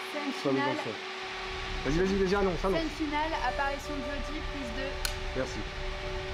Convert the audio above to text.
Scène Soit le finale. danseur. Vas-y, vas-y, déjà, annonce, annonce. Scène finale, apparition de Jodie, prise de... Merci.